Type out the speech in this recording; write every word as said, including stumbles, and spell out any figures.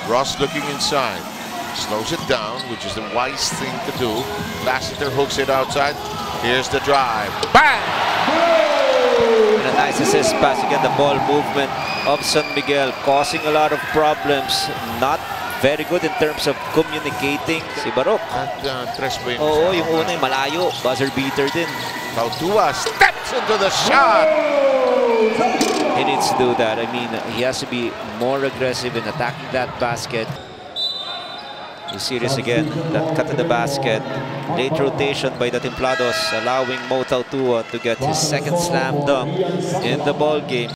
Ross looking inside. Slows it down, which is the wise thing to do. Lassiter hooks it outside. Here's the drive. Bang! And a nice assist pass. Again, the ball movement of San Miguel causing a lot of problems. Not very good in terms of communicating. Si Barok. At uh, tres ba yun? Oo, yung una yung malayo. Buzzer beater din. Tautuaa steps into the shot. He needs to do that. I mean, he has to be more aggressive in attacking that basket. You see this again, that cut to the basket. Late rotation by the Templados, allowing Mo Tautuaa to get his second slam dunk in the ball game.